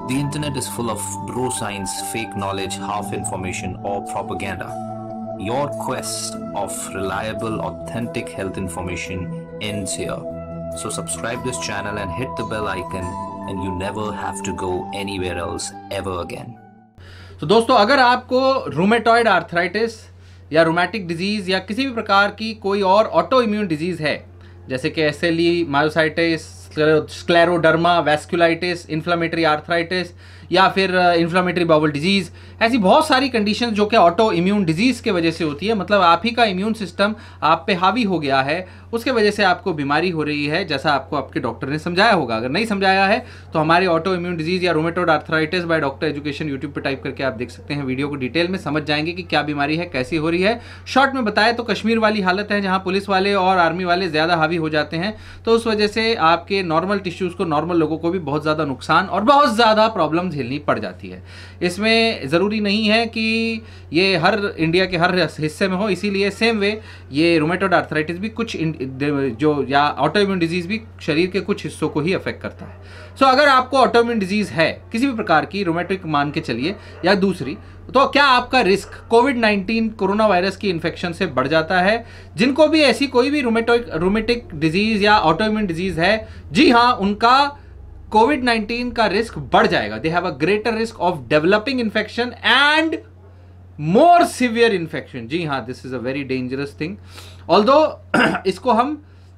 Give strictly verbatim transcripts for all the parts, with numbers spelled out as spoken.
The internet is full of bro science, fake knowledge, half information, or propaganda. Your quest of reliable, authentic health information ends here. So subscribe this channel and hit the bell icon, and you never have to go anywhere else ever again. तो दोस्तों, अगर आपको rheumatoid arthritis या rheumatic disease या किसी भी प्रकार की कोई और ऑटो इम्यून डिजीज़ है, जैसे कि S L E, myositis, scleroderma, vasculitis, inflammatory arthritis या फिर इन्फ्लामेटरी बाउल डिजीज़, ऐसी बहुत सारी कंडीशंस जो कि ऑटो इम्यून डिजीज़ के वजह से होती है, मतलब आप ही का इम्यून सिस्टम आप पे हावी हो गया है, उसके वजह से आपको बीमारी हो रही है, जैसा आपको आपके डॉक्टर ने समझाया होगा। अगर नहीं समझाया है तो हमारे ऑटो इम्यून डिजीज़ या rheumatoid arthritis by doctor education YouTube पर टाइप करके आप देख सकते हैं। वीडियो को डिटेल में समझ जाएंगे कि क्या बीमारी है, कैसी हो रही है। शॉर्ट में बताएं तो कश्मीर वाली हालत है जहाँ पुलिस वाले और आर्मी वाले ज़्यादा हावी हो जाते हैं, तो उस वजह से आपके नॉर्मल टिश्यूज़ को, नॉर्मल लोगों को भी बहुत ज़्यादा नुकसान और बहुत ज़्यादा प्रॉब्लम झेलनी पड़ जाती है। इसमें ज़रूरी नहीं है कि ये हर इंडिया के हर हिस्से में हो, इसीलिए सेम वे ये रूमेटॉइड आर्थराइटिस भी कुछ जो या ऑटोइम्यून डिजीज़ भी शरीर के कुछ हिस्सों को ही अफेक्ट करता है। सो so, अगर आपको ऑटोइम्यून डिजीज़ है किसी भी प्रकार की, रूमेटिक मान के चलिए या दूसरी, तो क्या आपका risk Covid nineteen corona virus की इन्फेक्शन से बढ़ जाता है? जिनको भी ऐसी कोई भी रूमेटोइक रूमेटिक डिजीज़ या ऑटोइम्यून डिजीज़ है, जी हाँ, उनका कोविड नाइन्टीन का रिस्क बढ़ जाएगा। They have a greater risk of developing infection and more severe infection. जी हाँ, this is a very dangerous thing. Although इसको हम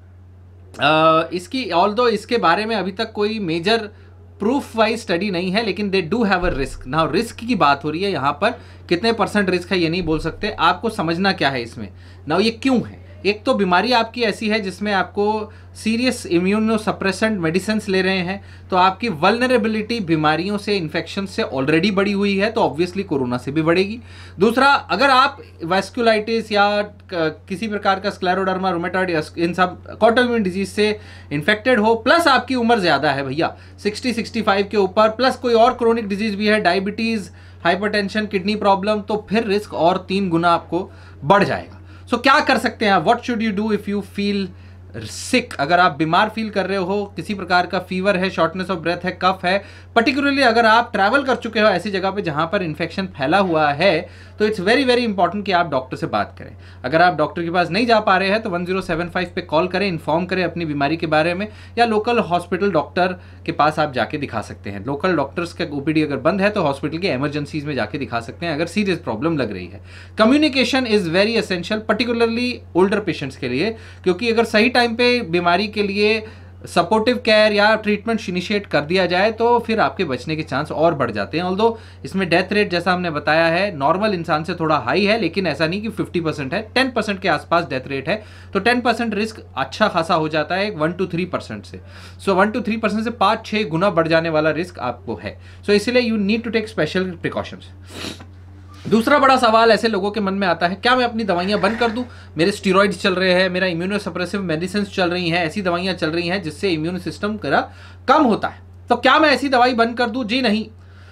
uh, इसकी ऑल्दो इसके बारे में अभी तक कोई मेजर प्रूफ वाइज स्टडी नहीं है, लेकिन they do have a risk. Now risk की बात हो रही है यहाँ पर, कितने परसेंट रिस्क है ये नहीं बोल सकते, आपको समझना क्या है इसमें। नाउ ये क्यों है? एक तो बीमारी आपकी ऐसी है जिसमें आपको सीरियस इम्यूनो सप्रेसेंट मेडिसिन ले रहे हैं, तो आपकी वल्नरेबिलिटी बीमारियों से, इन्फेक्शन से ऑलरेडी बढ़ी हुई है, तो ऑब्वियसली कोरोना से भी बढ़ेगी। दूसरा, अगर आप वैस्कुलाइटिस या किसी प्रकार का स्क्लेरोडर्मा, रूमेटॉइड, इन सब ऑटोइम्यून डिजीज से इन्फेक्टेड हो, प्लस आपकी उम्र ज़्यादा है भैया, सिक्सटी सिक्सटी फाइव के ऊपर, प्लस कोई और क्रोनिक डिजीज भी है, डायबिटीज़, हाइपरटेंशन, किडनी प्रॉब्लम, तो फिर रिस्क और तीन गुना आपको बढ़ जाएगा। सो so, क्या कर सकते हैं? What should you do if you feel sick? अगर आप बीमार फील कर रहे हो, किसी प्रकार का फीवर है, शॉर्टनेस ऑफ ब्रेथ है, कफ है, पर्टिकुलरली अगर आप ट्रैवल कर चुके हो ऐसी जगह पे जहां पर इन्फेक्शन फैला हुआ है, तो इट्स वेरी वेरी इंपॉर्टेंट कि आप डॉक्टर से बात करें। अगर आप डॉक्टर के पास नहीं जा पा रहे हैं तो वन जीरो सेवन फाइव पे कॉल करें, इन्फॉर्म करें अपनी बीमारी के बारे में, या लोकल हॉस्पिटल डॉक्टर के पास आप जाके दिखा सकते हैं। लोकल डॉक्टर्स का ओपीडी अगर बंद है तो हॉस्पिटल के इमरजेंसीज में जाके दिखा सकते हैं अगर सीरियस प्रॉब्लम लग रही है। Communication is very essential, particularly older patients के लिए, क्योंकि अगर सही टाइम पे बीमारी के लिए सपोर्टिव केयर या ट्रीटमेंट इनिशिएट कर दिया जाए तो फिर आपके बचने के चांस और बढ़ जाते हैं। ऑल्दो इसमें डेथ रेट जैसा हमने बताया है नॉर्मल इंसान से थोड़ा हाई है, लेकिन ऐसा नहीं कि फिफ्टी परसेंट है, टेन परसेंट के आसपास डेथ रेट है, तो टेन परसेंट रिस्क अच्छा खासा हो जाता है वन टू थ्री परसेंट से। So one two three percent से पाँच छः गुना बढ़ जाने वाला रिस्क आपको है। सो so, इसलिए you need to take special precautions. दूसरा बड़ा सवाल ऐसे लोगों के मन में आता है, क्या मैं अपनी दवाइयां बंद कर दूं? मेरे स्टीरॉइड्स चल रहे हैं, मेरा इम्यूनो सप्रेसिव मेडिसिन चल रही हैं, ऐसी दवाइयां चल रही हैं जिससे इम्यून सिस्टम मेरा कम होता है, तो क्या मैं ऐसी दवाई बंद कर दूं? जी नहीं,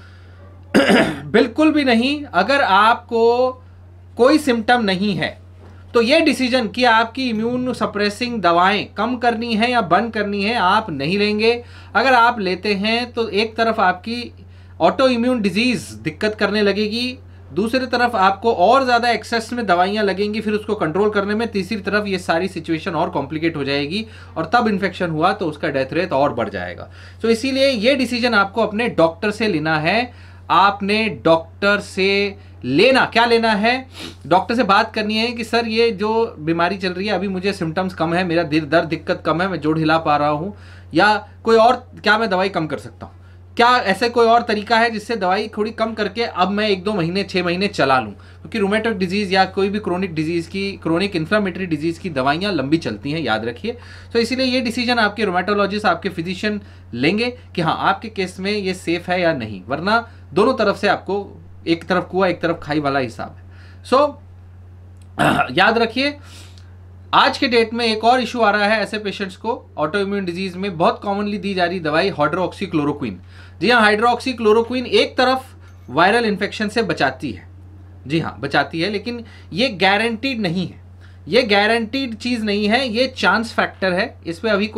बिल्कुल भी नहीं। अगर आपको कोई सिम्टम नहीं है तो ये डिसीजन कि आपकी इम्यून सप्रेसिंग दवाएं कम करनी है या बंद करनी है आप नहीं लेंगे। अगर आप लेते हैं तो एक तरफ आपकी ऑटो इम्यून डिजीज दिक्कत करने लगेगी, दूसरी तरफ आपको और ज़्यादा एक्सेस में दवाइयाँ लगेंगी फिर उसको कंट्रोल करने में, तीसरी तरफ ये सारी सिचुएशन और कॉम्प्लिकेट हो जाएगी और तब इन्फेक्शन हुआ तो उसका डेथ रेट और बढ़ जाएगा। तो इसीलिए ये डिसीजन आपको अपने डॉक्टर से लेना है। आपने डॉक्टर से लेना क्या लेना है? डॉक्टर से बात करनी है कि सर ये जो बीमारी चल रही है अभी मुझे सिम्टम्स कम है, मेरा दिल दर्द दिक्कत कम है, मैं जोड़ हिला पा रहा हूँ, या कोई और क्या मैं दवाई कम कर सकता हूँ? क्या ऐसे कोई और तरीका है जिससे दवाई थोड़ी कम करके अब मैं एक दो महीने छः महीने चला लूँ? क्योंकि रूमेटॉइड डिजीज़ या कोई भी क्रोनिक डिजीज़ की, क्रोनिक इन्फ्लामेटरी डिजीज़ की दवाइयाँ लंबी चलती हैं, याद रखिए। तो इसीलिए ये डिसीजन आपके रूमेटोलॉजिस्ट, आपके फिजिशियन लेंगे कि हाँ आपके केस में ये सेफ है या नहीं, वरना दोनों तरफ से आपको एक तरफ कुआ एक तरफ खाई वाला हिसाब है। सो so, याद रखिए, आज के डेट में एक और इशू आ रहा है ऐसे पेशेंट्स को ऑटो इम्यून डिजीज में बहुत कॉमनली दी जा रही दवाई हाइड्रोक्सीक्लोरोक्विन। जी हाँ, हाइड्रोक्सीक्लोरोक्विन एक तरफ वायरल इन्फेक्शन से बचाती है, जी हाँ बचाती है, लेकिन ये गारंटीड नहीं है, ये गारंटीड चीज़ नहीं है, ये चांस फैक्टर है, इस पर अभी कोई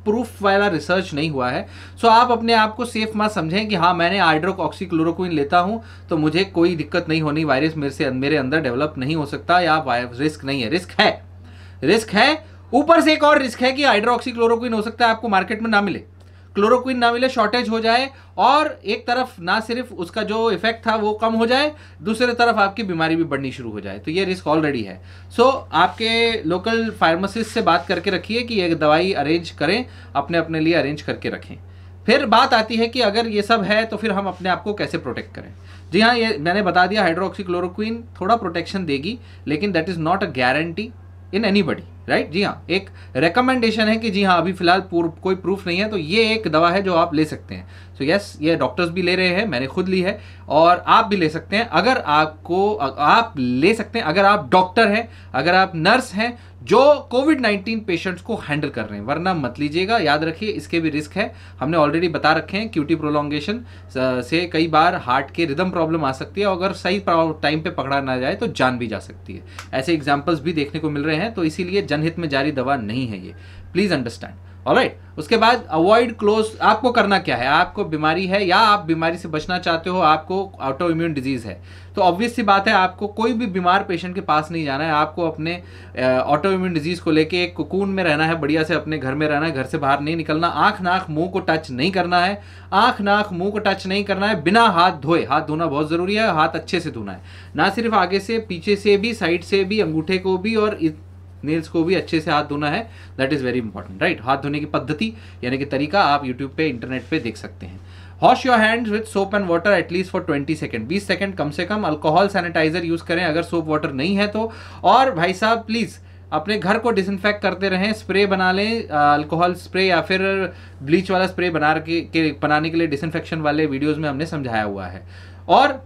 प्रूफ वाला रिसर्च नहीं हुआ है। सो आप अपने आप को सेफ मत समझें कि हाँ मैंने हाइड्रोक्सीक्लोरोक्विन लेता हूँ तो मुझे कोई दिक्कत नहीं होनी, वायरस मेरे से मेरे अंदर डेवलप नहीं हो सकता या रिस्क नहीं है। रिस्क है, रिस्क है। ऊपर से एक और रिस्क है कि हाइड्रोक्सीक्लोरोक्विन हो सकता है आपको मार्केट में ना मिले, क्लोरोक्विन ना मिले, शॉर्टेज हो जाए, और एक तरफ ना सिर्फ उसका जो इफेक्ट था वो कम हो जाए, दूसरी तरफ आपकी बीमारी भी बढ़नी शुरू हो जाए। तो ये रिस्क ऑलरेडी है। सो so, आपके लोकल फार्मासिस्ट से बात करके रखिए कि ये दवाई अरेंज करें, अपने अपने लिए अरेंज करके रखें। फिर बात आती है कि अगर ये सब है तो फिर हम अपने आप को कैसे प्रोटेक्ट करें। जी हाँ, ये मैंने बता दिया, हाइड्रोक्सीक्लोरोक्विन थोड़ा प्रोटेक्शन देगी, लेकिन that is not a guarantee in anybody, right. जी हाँ, एक रेकमेंडेशन है कि जी हाँ अभी फिलहाल कोई प्रूफ नहीं है, तो ये एक दवा है जो आप ले सकते हैं। सो so यस yes, ये डॉक्टर्स भी ले रहे हैं, मैंने खुद ली है, और आप भी ले सकते हैं अगर आपको, आप ले सकते हैं अगर आप डॉक्टर हैं, अगर आप नर्स हैं जो कोविड नाइन्टीन पेशेंट्स को हैंडल कर रहे हैं, वरना मत लीजिएगा। याद रखिए इसके भी रिस्क है, हमने ऑलरेडी बता रखे हैं। क्यूटी प्रोलॉन्गेशन से कई बार हार्ट के रिदम प्रॉब्लम आ सकती है, और अगर सही टाइम पे पकड़ा ना जाए तो जान भी जा सकती है। ऐसे एग्जाम्पल्स भी देखने को मिल रहे हैं, तो इसीलिए जनहित में जारी दवा नहीं है ये, प्लीज अंडरस्टैंड। ऑलराइट, उसके बाद अवॉइड क्लोज। आपको करना क्या है, आपको बीमारी है या आप बीमारी से बचना चाहते हो, आपको ऑटो इम्यून डिजीज है, तो ऑब्वियस सी बात है आपको कोई भी बीमार पेशेंट के पास नहीं जाना है। आपको अपने ऑटो इम्यून डिजीज को लेके एक कोकून में रहना है, बढ़िया से अपने घर में रहना है, घर से बाहर नहीं निकलना, आंख नाक मुंह को टच नहीं करना है, आंख नाक मुंह को टच नहीं करना है बिना हाथ धोए। हाथ धोना बहुत जरूरी है, हाथ अच्छे से धोना है, ना सिर्फ आगे से, पीछे से भी, साइड से भी, अंगूठे को भी और नेल्स को भी अच्छे से हाथ धोना है। That is very important, right. हाथ धोने की पद्धति यानी कि तरीका आप यूट्यूब पे, इंटरनेट पे देख सकते हैं। Wash your hands with soap and water at least for twenty second, बीस सेकंड कम से कम। अल्कोहल सैनिटाइजर यूज करें अगर सोप वाटर नहीं है तो। और भाई साहब प्लीज अपने घर को डिसइंफेक्ट करते रहें, स्प्रे बना लें, अल्कोहल स्प्रे या फिर ब्लीच वाला स्प्रे बना के, के बनाने के लिए डिसइंफेक्शन वाले वीडियोज में हमने समझाया हुआ है। और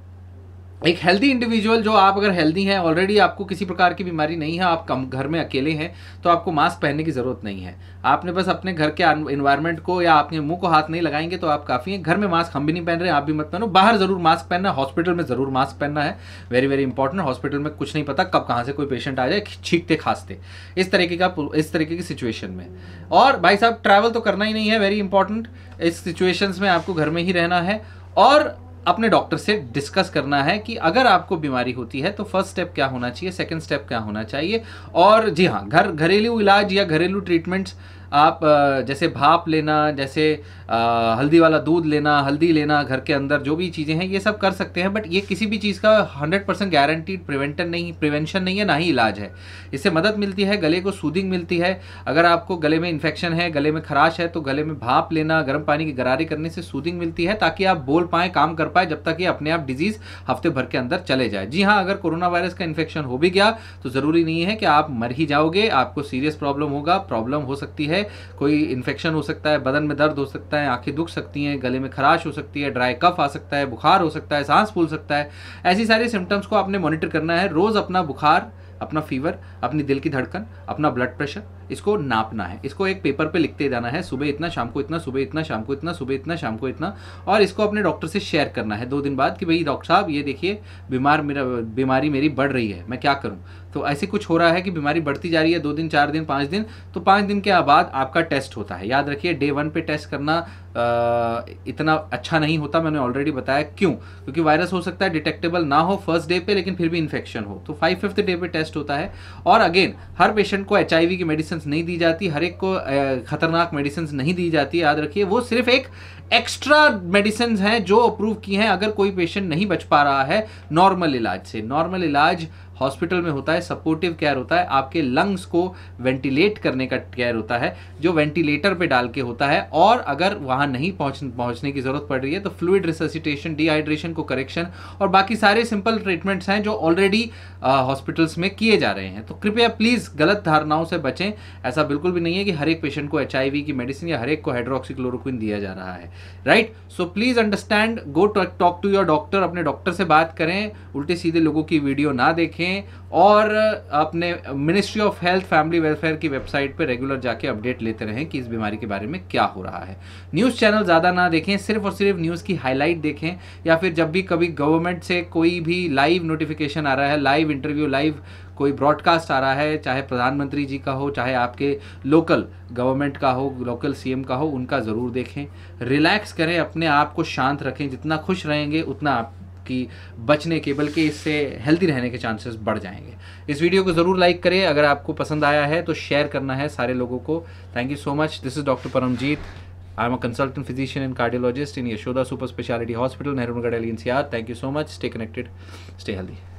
एक हेल्दी इंडिविजुअल, जो आप अगर हेल्दी हैं, ऑलरेडी आपको किसी प्रकार की बीमारी नहीं है, आप कम घर में अकेले हैं, तो आपको मास्क पहनने की जरूरत नहीं है। आपने बस अपने घर के एनवायरनमेंट को या अपने मुंह को हाथ नहीं लगाएंगे तो आप काफ़ी हैं। घर में मास्क हम भी नहीं पहन रहे हैं, आप भी मत पहनो। बाहर जरूर मास्क पहनना, हॉस्पिटल में जरूर मास्क पहनना है, वेरी वेरी इंपॉर्टेंट। हॉस्पिटल में कुछ नहीं पता कब कहाँ से कोई पेशेंट आ जाए छींकते खांसते, इस तरीके का, इस तरीके की सिचुएशन में। और भाई साहब ट्रैवल तो करना ही नहीं है, वेरी इंपॉर्टेंट। इस सिचुएशंस में आपको घर में ही रहना है और अपने डॉक्टर से डिस्कस करना है कि अगर आपको बीमारी होती है तो फर्स्ट स्टेप क्या होना चाहिए, सेकंड स्टेप क्या होना चाहिए। और जी हाँ, घर घरेलू इलाज या घरेलू ट्रीटमेंट्स आप जैसे भाप लेना, जैसे आ, हल्दी वाला दूध लेना, हल्दी लेना घर के अंदर, जो भी चीज़ें हैं ये सब कर सकते हैं, बट ये किसी भी चीज़ का हंड्रेड परसेंट गारंटीड प्रिवेंटन नहीं प्रिवेंशन नहीं है, ना ही इलाज है। इससे मदद मिलती है, गले को सूदिंग मिलती है। अगर आपको गले में इन्फेक्शन है, गले में खराश है, तो गले में भाप लेना, गर्म पानी की गरारे करने से सूदिंग मिलती है, ताकि आप बोल पाएँ, काम कर पाए, जब तक ये अपने आप डिजीज़ हफ्ते भर के अंदर चले जाए। जी हाँ, अगर कोरोना वायरस का इन्फेक्शन हो भी गया तो ज़रूरी नहीं है कि आप मर ही जाओगे, आपको सीरियस प्रॉब्लम होगा, प्रॉब्लम हो सकती है, कोई इन्फेक्शन हो सकता है, बदन में दर्द हो सकता है, आंखें दुख सकती हैं, गले में खराश हो सकती है, ड्राई कफ आ सकता है, बुखार हो सकता है, सांस फूल सकता है। ऐसी सारी सिम्टम्स को आपने मॉनिटर करना है। रोज अपना बुखार, अपना फीवर, अपनी दिल की धड़कन, अपना ब्लड प्रेशर, इसको नापना है। इसको एक पेपर पे लिखते जाना है, सुबह इतना, शाम को इतना, सुबह इतना, शाम को इतना, सुबह इतना, शाम को इतना। और इसको अपने डॉक्टर से शेयर करना है दो दिन बाद कि भाई डॉक्टर साहब ये देखिए बीमार मेरा बीमारी मेरी बढ़ रही है, मैं क्या करूं। तो ऐसे कुछ हो रहा है कि बीमारी बढ़ती जा रही है, दो दिन, चार दिन, पाँच दिन, तो पाँच दिन के बाद आपका टेस्ट होता है। याद रखिए डे वन पे टेस्ट करना आ, इतना अच्छा नहीं होता, मैंने ऑलरेडी बताया क्यों, क्योंकि वायरस हो सकता है डिटेक्टेबल ना हो फर्स्ट डे पे, लेकिन फिर भी इन्फेक्शन हो, तो फाइव फिफ्थ डे पे टेस्ट होता है। और अगेन हर पेशेंट को एच आई वी की मेडिसिन नहीं दी जाती, हर एक को खतरनाक मेडिसिन नहीं दी जाती, याद रखिए। वो सिर्फ एक एक्स्ट्रा मेडिसिन हैं जो अप्रूव की हैं अगर कोई पेशेंट नहीं बच पा रहा है नॉर्मल इलाज से। नॉर्मल इलाज हॉस्पिटल में होता है, सपोर्टिव केयर होता है, आपके लंग्स को वेंटिलेट करने का केयर होता है जो वेंटिलेटर पे डाल के होता है। और अगर वहाँ नहीं पहुँच पहुँचने की ज़रूरत पड़ रही है तो फ्लूइड रिससिटेशन, डिहाइड्रेशन को करेक्शन और बाकी सारे सिंपल ट्रीटमेंट्स हैं जो ऑलरेडी हॉस्पिटल्स में किए जा रहे हैं। तो कृपया प्लीज़ गलत धारणाओं से बचें। ऐसा बिल्कुल भी नहीं है कि हर एक पेशेंट को एच आई वी की मेडिसिन या हर एक को हाइड्रोक्सीक्लोरोक्विन दिया जा रहा है, right. So please understand, go talk to your doctor, अपने डॉक्टर से बात करें, उल्टे सीधे लोगों की वीडियो ना देखें और अपने ministry of health family welfare की वेबसाइट पे रेगुलर जाके अपडेट लेते रहें कि इस बीमारी के बारे में क्या हो रहा है। न्यूज़ चैनल ज़्यादा ना देखें, सिर्फ और सिर्फ न्यूज़ की हाईलाइट देखें, या फिर जब भी कभी गवर्नमेंट से कोई भी लाइव नोटिफिकेशन आ रहा है, लाइव इंटरव्यू, लाइव कोई ब्रॉडकास्ट आ रहा है, चाहे प्रधानमंत्री जी का हो, चाहे आपके लोकल गवर्नमेंट का हो, लोकल सीएम का हो, उनका ज़रूर देखें। रिलैक्स करें, अपने आप को शांत रखें। जितना खुश रहेंगे उतना आपकी बचने के, बल्कि इससे हेल्दी रहने के चांसेस बढ़ जाएंगे। इस वीडियो को ज़रूर लाइक करें। अगर आपको पसंद आया है तो शेयर करना है सारे लोगों को। Thank you so much. This is doctor Paramjit. I am a consultant physician and cardiologist in YASHODA Super Speciality Hospital, Nehru, Delhi N C R. Thank you so much. Stay connected. Stay healthy.